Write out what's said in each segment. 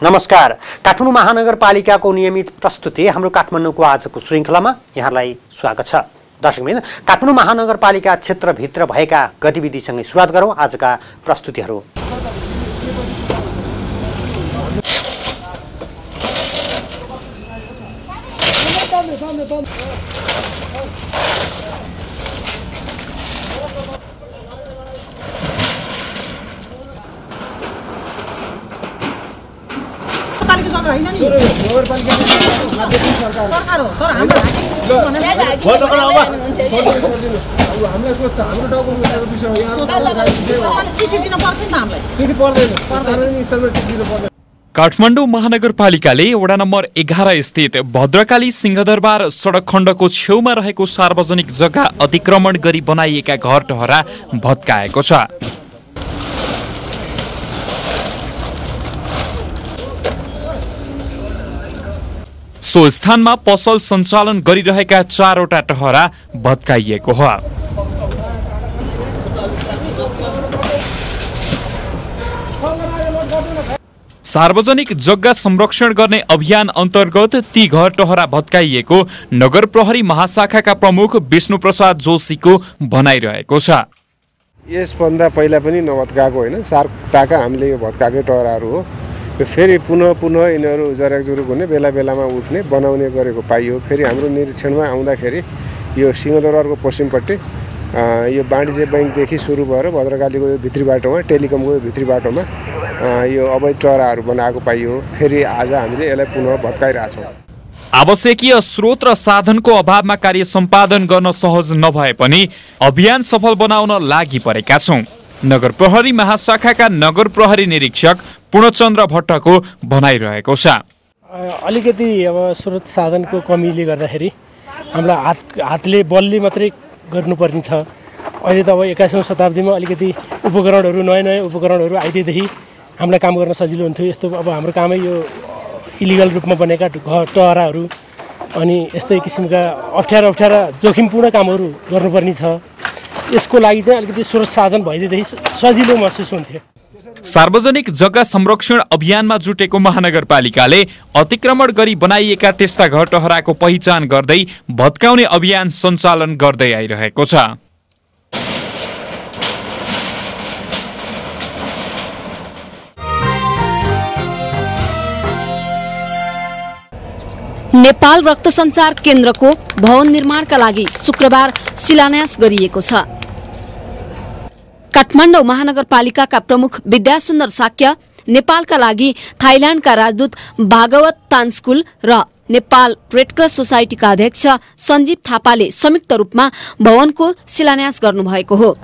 नमस्कार। काठमाडौँ महानगरपालिकाको नियमित प्रस्तुति हाम्रो काठमाडौँको आजको श्रृङ्खलामा यहाँलाई स्वागत छ। दर्शकवृन्द, काठमाडौँ महानगरपालिका क्षेत्रभित्र भएका गतिविधिसँगै सुरुवात गरौँ आजका प्रस्तुतिहरू। काठमाडौँ महानगरपालिकाले वडा नम्बर 11 स्थित भद्रकाली सिंहदरबार सडक खण्डको छेउमा रहेको सार्वजनिक जग्गा अतिक्रमण गरी बनाइएका घर टहरा भत्काएको छ। सो स्थानमा पसल सञ्चालन गरिरहेका 4वटा टहरा भत्काइएको हो। सार्वजनिक जग्गा संरक्षण गर्ने अभियान अन्तर्गत ती घर टहरा भत्काइएको नगर प्रहरी महाशाखाका प्रमुख विष्णु प्रसाद जोशीको भनाइरहेको छ। यसभन्दा पहिला पनि नभत्काएको होइन, सार्कताका हामीले यो भत्काएकै टहराहरू हो। फेरि पुनः यिनीहरू जराकजुरुक हुने, बेला बेलामा उठ्ने बनाउने गरेको पाइयो। फेरि हाम्रो निरीक्षणमा आउँदाखेरि यो सिंहदरबारको पश्चिमपट्टि यो वाणिज्य बैङ्कदेखि सुरु भएर भद्रकालीको यो भित्री बाटोमा, टेलिकमको यो भित्री बाटोमा यो अवैध टहराहरू बनाएको पाइयो। फेरि आज हामीले यसलाई पुनः भत्काइरहेछौँ। आवश्यकीय स्रोत र साधनको अभावमा कार्य सम्पादन गर्न सहज नभए पनि अभियान सफल बनाउन लागि परेका छौँ। नगर प्रहरी महाशाखाका नगर प्रहरी निरीक्षक पूर्णचन्द्र भट्टको भनाइरहेको छ। अलिकति अब स्रोत साधनको कमीले गर्दाखेरि हामीलाई हातले बलले मात्रै गर्नुपर्ने छ। अहिले त अब 21औं शताब्दीमा अलिकति उपकरणहरू नयाँ उपकरणहरू आइदिएदेखि हामीलाई काम गर्न सजिलो हुन्थ्यो। यस्तो अब हाम्रो कामै यो इलिगल रूपमा बनेका टहराहरू अनि यस्तै किसिमका अप्ठ्यारा जोखिमपूर्ण कामहरू गर्नुपर्ने छ। यसको लागि चाहिँ अलिकति स्रोत साधन भइदिएदेखि सजिलो महसुस हुन्थ्यो। सार्वजनिक जग्गा संरक्षण अभियानमा जुटेको महानगरपालिकाले अतिक्रमण गरी बनाइएका त्यस्ता घर टहराको पहिचान गर्दै भत्काउने अभियान सञ्चालन गर्दै आइरहेको छ। नेपाल रक्त सञ्चार केन्द्रको भवन निर्माणका लागि शुक्रबार शिलान्यास गरिएको छ। काठमाडौँ महानगरपालिकाका प्रमुख विद्यासुन्दर साक्य, नेपालका लागि थाइल्याण्डका राजदूत भागवत तान्स्कुल र नेपाल रेडक्रस सोसाइटीका अध्यक्ष सञ्जीव थापाले संयुक्त रूपमा भवनको शिलान्यास गर्नुभएको हो।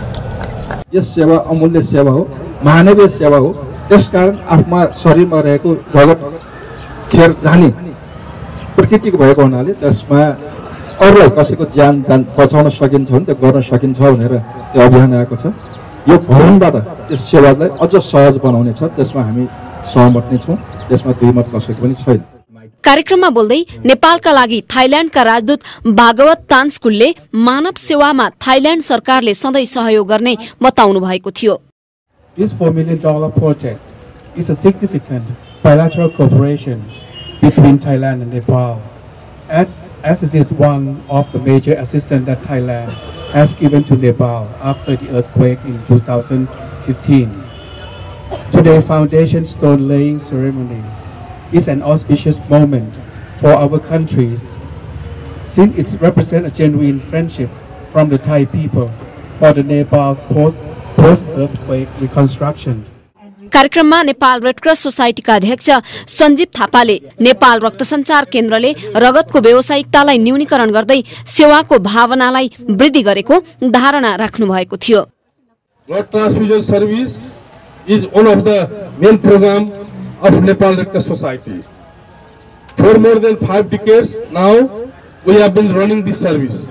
यस सेवा अमूल्य सेवा हो, मानवीय सेवा हो। त्यसकारण आफ्ना शरीरमा रहेको रगत खेर जाने प्रकृतिको भएको हुनाले त्यसमा अरूलाई कसैको ज्यान बचाउन सकिन्छ भने त्यो गर्न सकिन्छ भनेर त्यो अभियान आएको छ। यो भवनबाट त्यस सेवालाई अझ सहज बनाउने छ, त्यसमा हामी सहमत नै छौँ। त्यसमा दुईमत कसैको पनि छैन। कार्यक्रममा बोल्दै नेपालका लागि थाइल्याण्डका राजदूत भागवत तान्स्कुलले मानव सेवामा थाइल्याण्ड सरकारले सधैँ सहयोग गर्ने बताउनु भएको थियो। This $4 million project is a significant bilateral cooperation between Thailand and Nepal, as it is one of the major assistance that Thailand has given to Nepal after the earthquake in 2015. Today's foundation stone laying ceremony is an auspicious moment for our countries, since it represents a genuine friendship from the Thai people for the Nepal's post-earthquake reconstruction. कार्यक्रममा Nepal red cross सोसाइटीका अध्यक्ष सञ्जीव थापाले नेपाल रक्त सञ्चार केन्द्रले रगतको व्यावसायिकतालाई न्यूनीकरण गर्दै सेवाको भावनालाई वृद्धि गरेको धारणा राख्नु भएको थियो। Blood transfusion service is one of the main program of Nepal Red Cross Society. For more than 5 decades now, we have been running this service.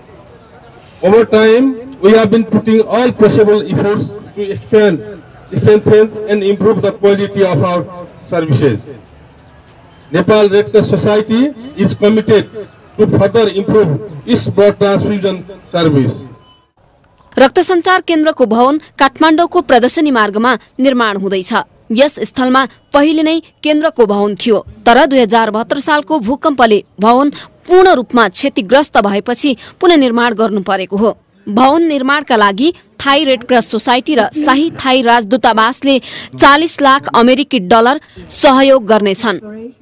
Over time, we have been putting all possible efforts to expand, strengthen and improve the quality of our services. Nepal Red Cross Society is committed to further improve its blood transfusion service. रक्त सञ्चार केन्द्रको भवन काठमाडौँको प्रदर्शनी मार्गमा निर्माण हुँदैछ। यस स्थलमा पहिले नै केन्द्रको भवन थियो, तर 2072 सालको भूकम्पले भवन पूर्ण रूपमा क्षतिग्रस्त भएपछि पुनर्निर्माण गर्नु परेको हो। भवन निर्माणका लागि थाई रेड क्रस सोसाइटी र शाही थाई राजदूतावासले 40 लाख अमेरिकी डलर सहयोग गर्नेछन्।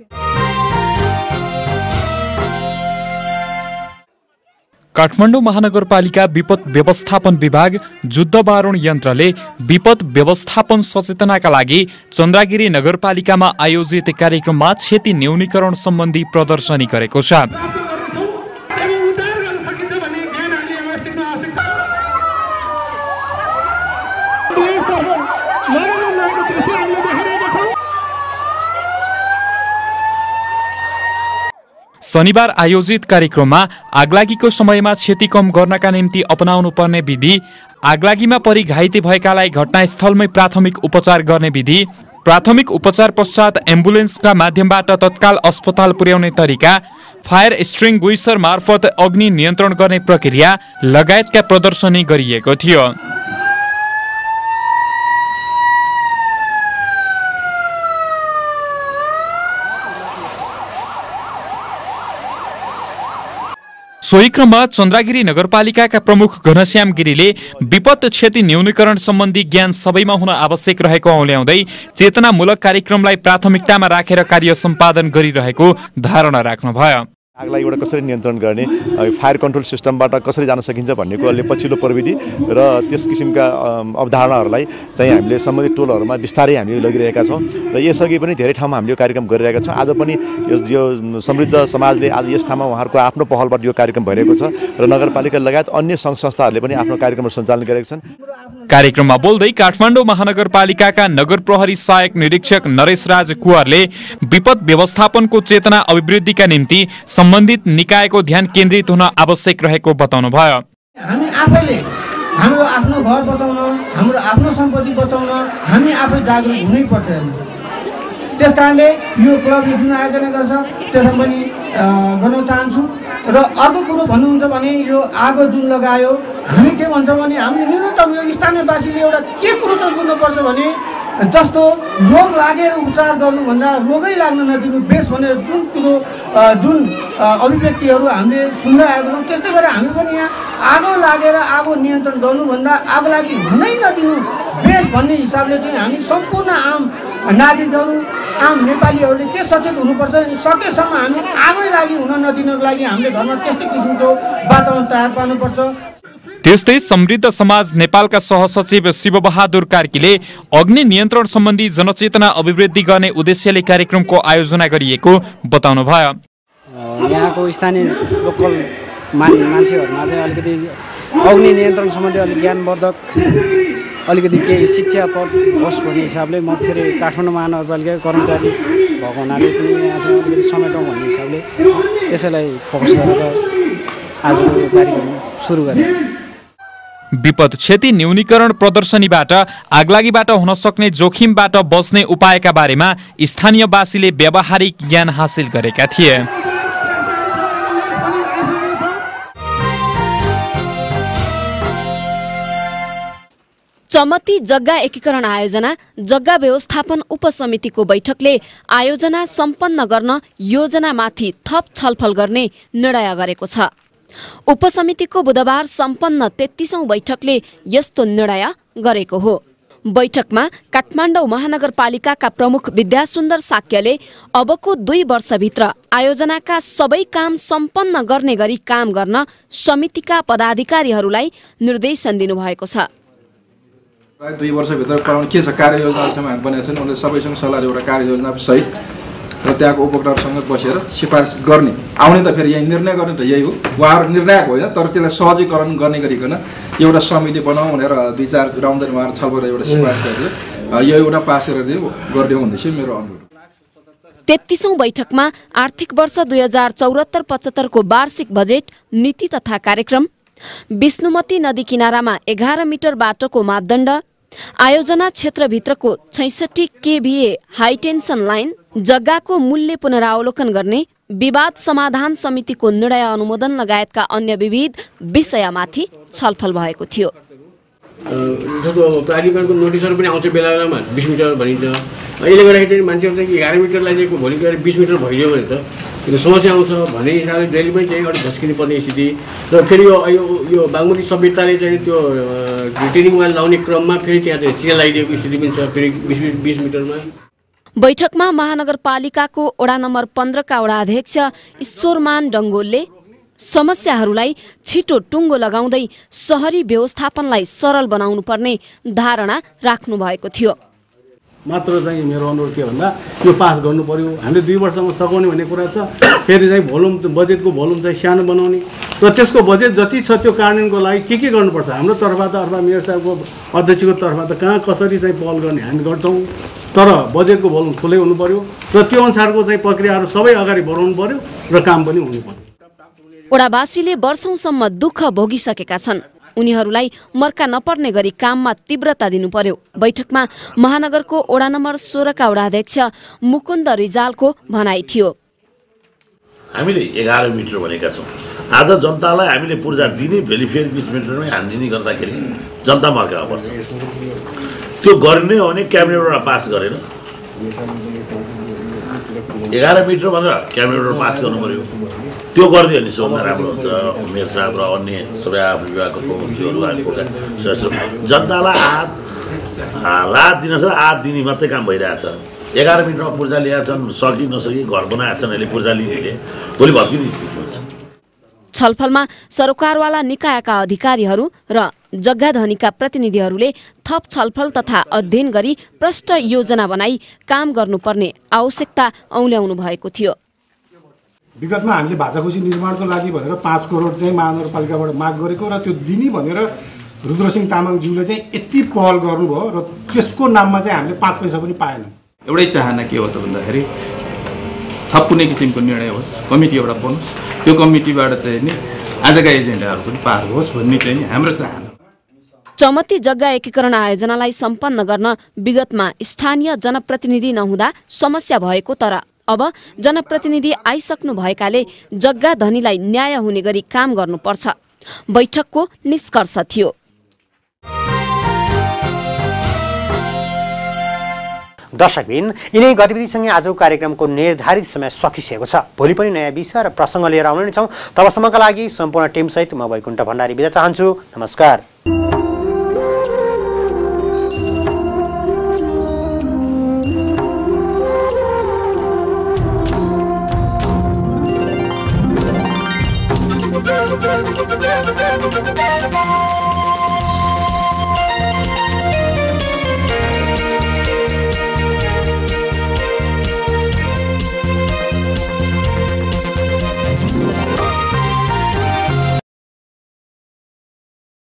काठमाडौँ महानगरपालिका विपद व्यवस्थापन विभाग जुद्ध बारुण यन्त्रले विपद व्यवस्थापन सचेतनाका लागि चन्द्रगिरी नगरपालिकामा आयोजित कार्यक्रममा क्षति न्यूनीकरण सम्बन्धी प्रदर्शनी गरेको छ। शनिबार आयोजित कार्यक्रममा आगलागीको समयमा क्षति कम गर्नका निम्ति अपनाउनु पर्ने विधि, आगलागीमा परि घाइते भएकालाई घटनास्थलमै प्राथमिक उपचार गर्ने विधि, प्राथमिक उपचार पश्चात एम्बुलेन्सका माध्यमबाट तत्काल अस्पताल पुर्याउने तरिका, फायर एक्सटिङ्ग्विसर मार्फत अग्नि नियन्त्रण गर्ने प्रक्रिया लगायतका प्रदर्शनी गरिएको थियो। सोही क्रममा चन्द्रगिरी नगरपालिकाका प्रमुख घनश्याम गिरीले विपद क्षति न्यूनीकरण सम्बन्धी ज्ञान सबैमा हुन आवश्यक रहेको औल्याउँदै चेतनामूलक कार्यक्रमलाई प्राथमिकतामा राखेर कार्य सम्पादन गरिरहेको धारणा राख्नुभयो। आगलागीबाट कसरी नियन्त्रण गर्ने, फायर कन्ट्रोल सिस्टमबाट कसरी जान सकिन्छ भन्नेको अलि पछिल्लो प्रविधि र त्यस किसिमका अवधारणाहरूलाई चाहिँ हामीले सम्बन्धित टोलहरूमा बिस्तारै हामी लगिरहेका छौँ र यसअघि पनि धेरै ठाउँमा हामीले यो कार्यक्रम गरिरहेका छौँ। आज पनि यो समृद्ध समाजले आज यस ठाउँमा उहाँहरूको आफ्नो पहलबाट यो कार्यक्रम भइरहेको छ र नगरपालिका लगायत अन्य सङ्घ संस्थाहरूले पनि आफ्नो कार्यक्रमहरू सञ्चालन गरेका छन्। कार्यक्रममा बोल्दै काठमाडौँ महानगरपालिकाका नगर प्रहरी सहायक निरीक्षक नरेश राज कुँवरले विपद व्यवस्थापनको चेतना अभिवृद्धिका निम्ति सम्बन्धित निकायको ध्यान केन्द्रित हुन आवश्यक रहेको बताउनुभयो। हामी आफैले हाम्रो आफ्नो घर बचाउन, हाम्रो आफ्नो सम्पत्ति बचाउन हामी आफै जागरुक हुनै पर्छ। त्यसकारणले यो क्लबले जुन आयोजना गर्छ त्यसमा पनि गर्न चाहन्छु। र अर्को कुरो भन्नुहुन्छ भने यो आगो जुन लगायो, हामी के भन्छौँ भने हामीले न्यूनतम यो स्थानीयवासीले एउटा के कुरो चाहिँ बुझ्नुपर्छ भने जस्तो रोग लागेर उपचार गर्नुभन्दा रोगै लाग्न नदिनु बेस भनेर जुन कुरो जुन अभिव्यक्तिहरू हामीले सुन्दै आएको छौँ, त्यस्तै गरेर हामी पनि यहाँ आगो लागेर आगो नियन्त्रण गर्नुभन्दा आगो लागि हुनै नदिनु बेस भन्ने हिसाबले चाहिँ हामी सम्पूर्ण आम नागरिकहरू, आम नेपालीहरूले के सचेत हुनुपर्छ, सकेसम्म हामी आगै लागि हुन नदिनको लागि हामीले घरमा त्यस्तै किसिमको वातावरण तयार पार्नुपर्छ। त्यस्तै समृद्ध समाज नेपालका सहसचिव शिवबहादुर कार्कीले अग्नि नियन्त्रण सम्बन्धी जनचेतना अभिवृद्धि गर्ने उद्देश्यले कार्यक्रमको आयोजना गरिएको बताउनुभयो। यहाँको स्थानीय लोकल मान्छेहरूमा चाहिँ अलिकति अग्नि नियन्त्रण सम्बन्धी अलिक ज्ञानवर्धक अलिकति केही शिक्षा पद होस् भन्ने हिसाबले म फेरि काठमाडौँ महानगरपालिकाको कर्मचारी भएको हुनाले पनि यहाँ चाहिँ अलिकति समेटौँ भन्ने हिसाबले त्यसैलाई फोकस गरेर आजको यो कार्यक्रम सुरु गरेँ। विपद क्षति न्यूनीकरण प्रदर्शनीबाट आगलागीबाट हुन सक्ने जोखिमबाट बच्ने उपायका बारेमा स्थानीयवासीले व्यावहारिक ज्ञान हासिल गरेका थिए। चमती जग्गा एकीकरण आयोजना जग्गा व्यवस्थापन उपसमितिको बैठकले आयोजना सम्पन्न गर्न योजनामाथि थप छलफल गर्ने निर्णय गरेको छ। उपसमितिको बुधबार सम्पन्न 33औं बैठकले यस्तो निर्णय गरेको हो। बैठकमा काठमाडौँ महानगरपालिकाका प्रमुख विद्यासुन्दर साक्यले अबको 2 वर्षभित्र आयोजनाका सबै काम सम्पन्न गर्ने गरी काम गर्न समितिका पदाधिकारीहरूलाई निर्देशन दिनुभएको छ। 2 वर्षभित्र गराउने के छ कार्ययोजनासम्म हामी बनाएका छन्, उनले सबैसँग सल्लाह एउटा कार्ययोजना सहित र त्यहाँको उपभोक्ताहरूसँग बसेर सिफारिस गर्ने। आउने त फेरि यही निर्णय गर्ने त यही हो, उहाँहरू निर्णायक होइन, तर त्यसलाई सहजीकरण गर्ने गरिकन एउटा समिति बनाऊ भनेर 2-4 राउन्ड उहाँहरू छलफल एउटा सिफारिस गरिदियो, यो एउटा पास गरिदियो भन्ने चाहिँ मेरो अनुरोध। 33औं बैठकमा आर्थिक वर्ष 2074-75 को वार्षिक बजेट, नीति तथा कार्यक्रम, विष्णुमती नदी किनारामा 11 मिटर बाटोको मापदण्ड, आयोजना क्षेत्रभित्रको 66 kVA हाई टेन्सन लाइन, जग्गाको मूल्य पुनरावलोकन गर्ने, विवाद समाधान समितिको निर्णय अनुमोदन लगायतका अन्य विविध विषयमाथि छलफल भएको थियो। जस्तो प्राधिकरणको नोटिसहरू पनि आउँछ बेला बेलामा 20 मिटर भनिन्छ। यसले गर्दाखेरि चाहिँ मान्छेहरू चाहिँ 11 मिटरलाई चाहिँ भोलि गएर 20 मिटर भइदियो भने त त्यो समस्या आउँछ भन्ने हिसाबले जहिले पनि चाहिँ अलिक झस्किनु पर्ने स्थिति र फेरि यो बागमती सभ्यताले चाहिँ त्यो रिटेनिङमा लाउने क्रममा फेरि त्यहाँ चाहिँ चिया लगाइदिएको स्थिति पनि छ फेरि 20 मिटरमा। बैठकमा महानगरपालिकाको वडा नम्बर 15 का वडा अध्यक्ष ईश्वरमान डङ्गोलले समस्याहरूलाई छिटो टुङ्गो लगाउँदै शहरी व्यवस्थापनलाई सरल बनाउनु पर्ने धारणा राख्नु भएको थियो। मात्र चाहिँ मेरो अनुरोध के भन्दा यो पास गर्नु पर्यो। हामीले 2 वर्षमा सघाउने भन्ने कुरा छ। फेरि चाहिँ भोल्युम बजेटको भोल्युम चाहिँ सानो बनाउने र त्यसको बजेट जति छ त्यो कार्यान्वयनको लागि के गर्नुपर्छ हाम्रो तर्फबाट अथवा मेयर साहबको अध्यक्षको तर्फबाट कहाँ कसरी चाहिँ पहल गर्ने हामी गर्छौँ। तर बजेटको भोल्युम ठुलै हुनु पर्यो र त्यो अनुसारको चाहिँ प्रक्रियाहरू सबै अगाडि बढाउनु पर्यो र काम पनि हुनु पर्यो। वडावासीले वर्षौंसम्म दुःख भोगिसकेका छन्। उनीहरूलाई मर्का नपर्ने गरी काममा तीव्रता दिनु पर्यो। बैठकमा महानगरको वडा नम्बर 16 का वडा अध्यक्ष मुकुन्द रिजालको भनाइ थियो। हामीले 11 मिटर भनेका छौँ। आज जनतालाई हामीले पूर्जा दिने भेली फेरि 20 मिटरमै हान्दिने गर्दाखेरि जनता मर्का पर्छ। त्यो गर्ने हो भने क्याबिनेटबाट पास गरेर 11 मिटर भनेर क्याबिनेटबाट पास गर्नु पर्यो। त्यो गरिदियो भने सबभन्दा राम्रो हुन्छ। मेयर साहब र अन्य सबै आफ्नो विभागको प्रमुखहरू जनतालाई रात दिन छ आठ दिने मात्रै काम भइरहेछ। 11 मिटरमा पूर्जा ल्याएका छन् सकि नसकि घर बनाएका छन् अहिले पूर्जा लिनेले भोलि भत्किने स्थिति हुन्छ। छलफलमा सरकारवाला निकायका अधिकारीहरू र जग्गा धनीका प्रतिनिधिहरूले थप छलफल तथा अध्ययन गरी प्रष्ट योजना बनाई काम गर्नुपर्ने आवश्यकता औल्याउनु भएको थियो। विगतमा हामीले भाषाकोशी निर्माणको लागि भनेर 5 करोड चाहिँ महानगरपालिकाबाट माग गरेको र त्यो दिने भनेर रुद्रसिंह तामाङज्यूले चाहिँ यति पहल गर्नुभयो र त्यसको नाममा चाहिँ हामीले 5 पैसा पनि पाएनौँ। एउटै चाहना के हो त भन्दाखेरि थप कुनै किसिमको निर्णय होस्, कमिटी एउटा बनोस्, त्यो कमिटीबाट चाहिँ नि आजका एजेन्डाहरू पनि पार होस् भन्ने चाहिँ नि हाम्रो चाहना। चमत्ती जग्गा एकीकरण आयोजनालाई सम्पन्न गर्न विगतमा स्थानीय जनप्रतिनिधि नहुँदा समस्या भएको तर अब जनप्रतिनिधि आइसक्नु भएकाले जग्गा धनीलाई न्याय हुने गरी काम गर्नुपर्छ बैठकको निष्कर्ष थियो। दर्शकबिन यिनै गतिविधिसँगै आजको कार्यक्रमको निर्धारित समय सकिसकेको छ। भोलि पनि नयाँ विषय र प्रसङ्ग लिएर आउने नै छौँ। तबसम्मका लागि सम्पूर्ण टिमसहित म वैकुण्ठ भण्डारी बिदा चाहन्छु। नमस्कार। We'll be right back.